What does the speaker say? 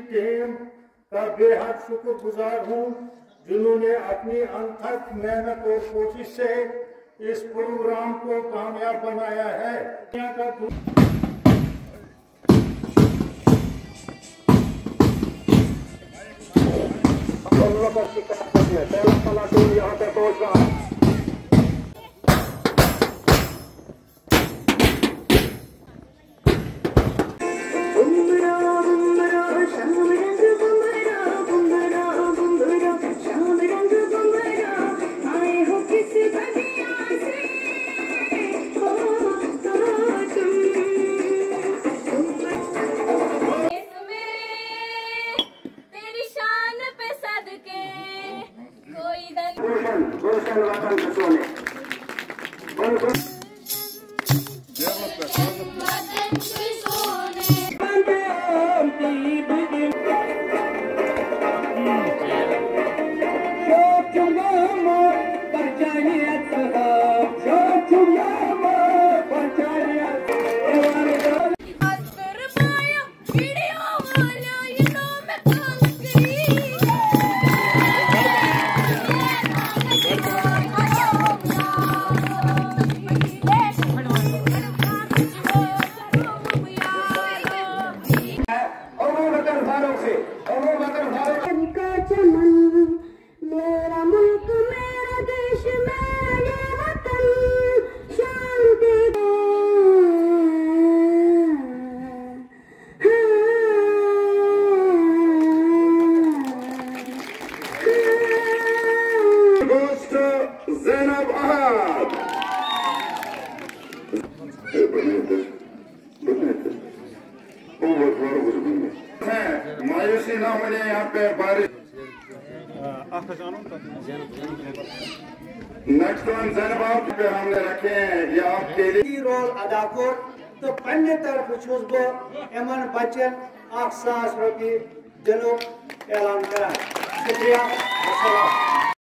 Team का बेहद शुक्रगुजार हूँ, जिन्होंने अपनी अनथक मेहनत और कोशिश से इस प्रोग्राम को कामयाब बनाया है। यहाँ पे पहुँच रहा है। मायूसी ना होने यहाँ पे बारिश। नेक्स्ट वन जैनब पे हमने रखे हैं, ये आपके लिए रोल अदा कर तो पन्ने तरफ छुस बो एमन बचन 1000 रुपये दिनो ऐलान करा। शुक्रिया।